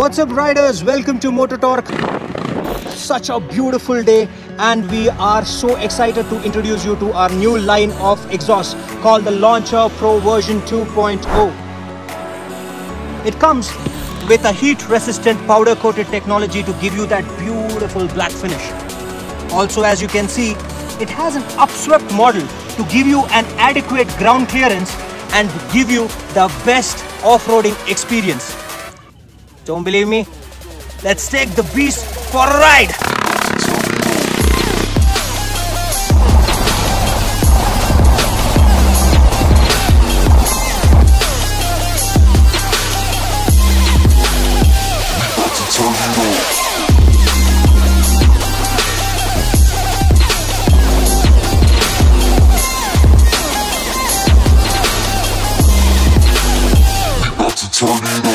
What's up riders, welcome to Moto Trouqe. Such a beautiful day and we are so excited to introduce you to our new line of exhaust called the Launcher Pro version 2.0. It comes with a heat resistant powder coated technology to give you that beautiful black finish. Also, as you can see, it has an upswept model to give you an adequate ground clearance and give you the best off-roading experience. Don't believe me? Let's take the beast for a ride! Tornado.